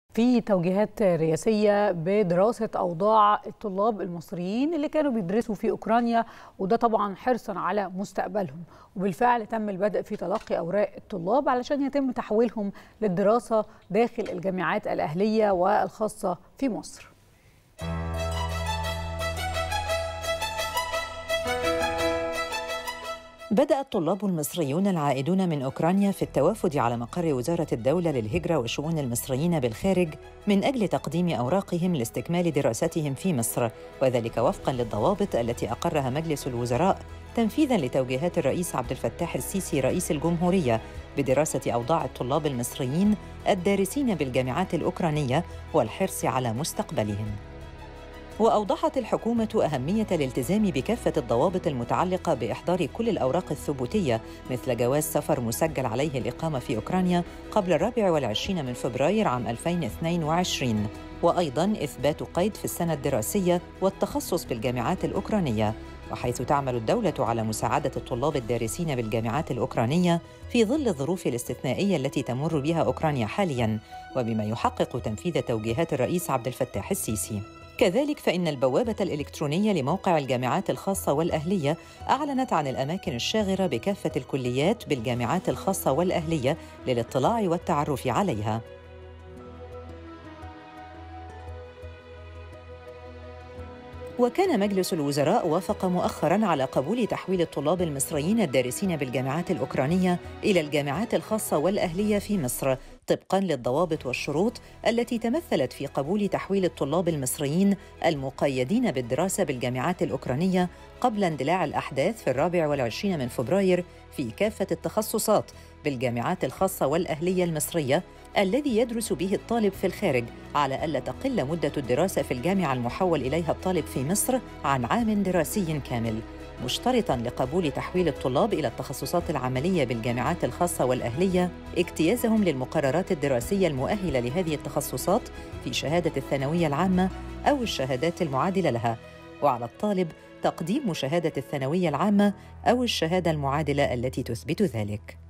في توجيهات رئاسية بدراسة أوضاع الطلاب المصريين اللي كانوا بيدرسوا في أوكرانيا، وده طبعا حرصا على مستقبلهم. وبالفعل تم البدء في تلقي أوراق الطلاب علشان يتم تحويلهم للدراسة داخل الجامعات الأهلية والخاصة في مصر. بدأ الطلاب المصريون العائدون من أوكرانيا في التوافد على مقر وزارة الدولة للهجرة وشؤون المصريين بالخارج من أجل تقديم أوراقهم لاستكمال دراستهم في مصر، وذلك وفقاً للضوابط التي أقرها مجلس الوزراء تنفيذاً لتوجيهات الرئيس عبد الفتاح السيسي رئيس الجمهورية بدراسة أوضاع الطلاب المصريين الدارسين بالجامعات الأوكرانية والحرص على مستقبلهم. وأوضحت الحكومة أهمية الالتزام بكافة الضوابط المتعلقة بإحضار كل الأوراق الثبوتية مثل جواز سفر مسجل عليه الإقامة في أوكرانيا قبل 24 من فبراير عام 2022، وأيضاً إثبات قيد في السنة الدراسية والتخصص بالجامعات الأوكرانية، وحيث تعمل الدولة على مساعدة الطلاب الدارسين بالجامعات الأوكرانية في ظل الظروف الاستثنائية التي تمر بها أوكرانيا حالياً، وبما يحقق تنفيذ توجيهات الرئيس عبد الفتاح السيسي. كذلك فإن البوابة الإلكترونية لموقع الجامعات الخاصة والأهلية أعلنت عن الأماكن الشاغرة بكافة الكليات بالجامعات الخاصة والأهلية للاطلاع والتعرف عليها. وكان مجلس الوزراء وافق مؤخراً على قبول تحويل الطلاب المصريين الدارسين بالجامعات الأوكرانية إلى الجامعات الخاصة والأهلية في مصر طبقاً للضوابط والشروط التي تمثلت في قبول تحويل الطلاب المصريين المقيدين بالدراسة بالجامعات الأوكرانية قبل اندلاع الأحداث في 24 من فبراير في كافة التخصصات بالجامعات الخاصة والأهلية المصرية الذي يدرس به الطالب في الخارج، على ألا تقل مدة الدراسة في الجامعة المحول إليها الطالب في مصر عن عام دراسي كامل، مشترطاً لقبول تحويل الطلاب إلى التخصصات العملية بالجامعات الخاصة والأهلية اجتيازهم للمقررات الدراسية المؤهلة لهذه التخصصات في شهادة الثانوية العامة أو الشهادات المعادلة لها، وعلى الطالب تقديم شهادة الثانوية العامة أو الشهادة المعادلة التي تثبت ذلك.